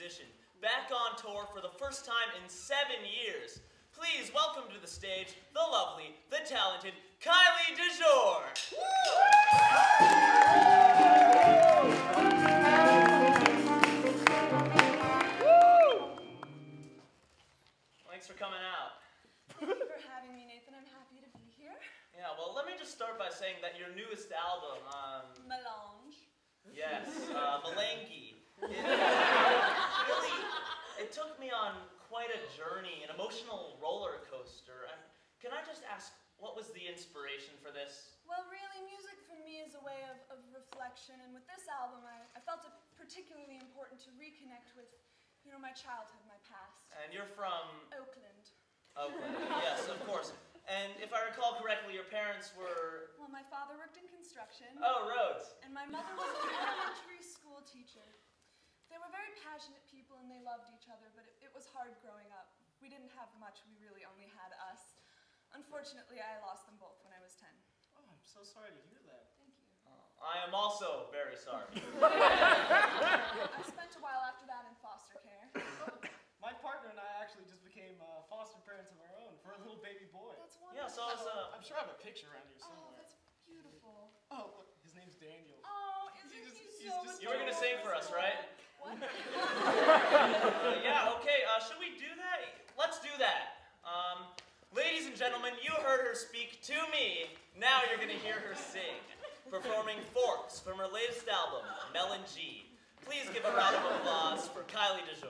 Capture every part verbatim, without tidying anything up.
musician, back on tour for the first time in seven years. Please welcome to the stage the lovely, the talented Kylie DeJour. Thanks for coming out. Thank you for having me, Nathan. I'm happy to be here. Yeah, well, let me just start by saying that your newest album, um... Melange. Yes, uh, Melange. It, really, it took me on quite a journey, an emotional roller coaster. And can I just ask, what was the inspiration for this? Well, really, music for me is a way of, of reflection, and with this album, I, I felt it particularly important to reconnect with, you know, my childhood, my past. And you're from? Oakland. Oakland, yes, of course. And if I recall correctly, your parents were? Well, my father worked in construction. Oh, roads. And my mother was an elementary school teacher. They were very passionate people and they loved each other, but it, it was hard growing up. We didn't have much, we really only had us. Unfortunately, I lost them both when I was ten. Oh, I'm so sorry to hear that. Thank you. Oh, I am also very sorry. I spent a while after that in foster care. My partner and I actually just became uh, foster parents of our own for a little baby boy. That's wonderful. Yeah, so I was, uh... I'm sure I have a picture around here Oh, somewhere. that's beautiful. Oh, look, his name's Daniel. Oh, isn't He's just- he he's so just- You were gonna sing for us, right? What? Uh, yeah, okay, uh, should we do that? Let's do that. Um, ladies and gentlemen, you heard her speak to me. Now you're gonna hear her sing. Performing Forks from her latest album, Melange. Please give a round of applause for Kylie DeJour.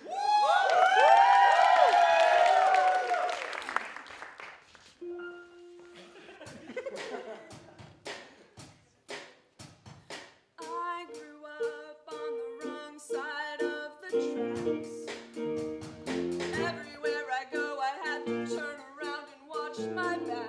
I grew up on the wrong side of the tracks. Everywhere I go, I had to turn around and watch my back.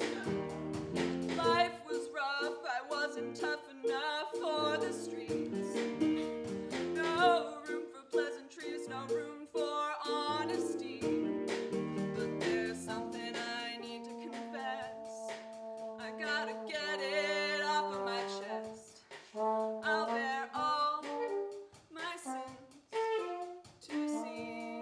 Life was rough, I wasn't tough enough for the streets. No room for pleasantries, no room for honesty. But there's something I need to confess. I gotta get it off of my chest. I'll bear all my sins to see.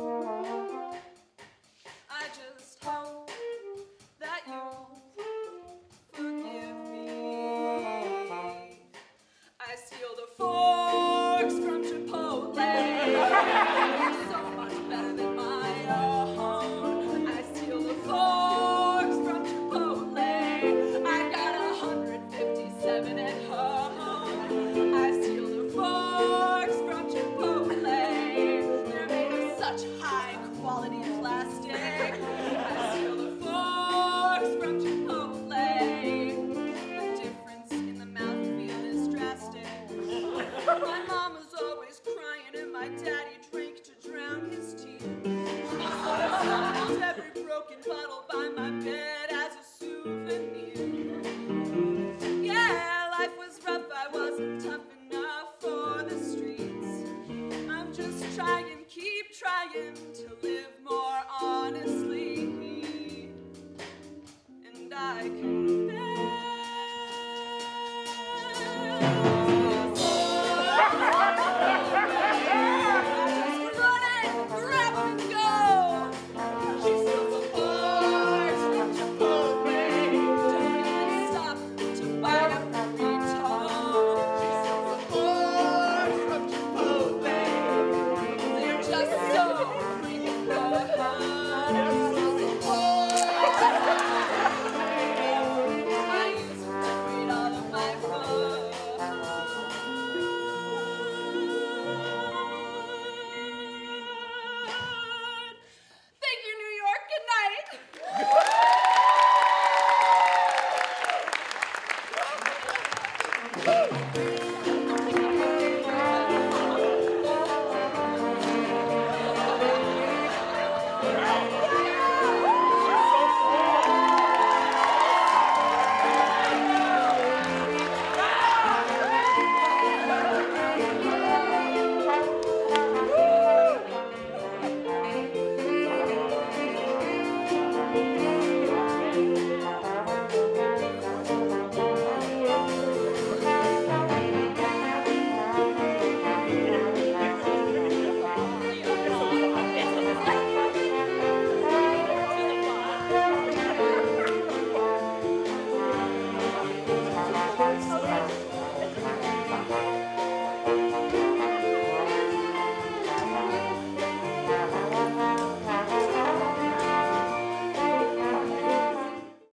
I just hope that you'll forgive me. I steal the forks from Chipotle. They're so much better than my own. I steal the forks from Chipotle. I got one hundred fifty-seven at home. I steal the forks from Chipotle. They're made of such high quality plastic. I steal the forks from Chipotle. The difference in the mouthfeel is drastic. My mama's always crying and my daddy drank to drown his tears. Sometimes every broken bottle by my bed as a souvenir. Yeah, life was rough, I wasn't tough enough for the streets. I'm just trying, keep trying to live more honestly. And I can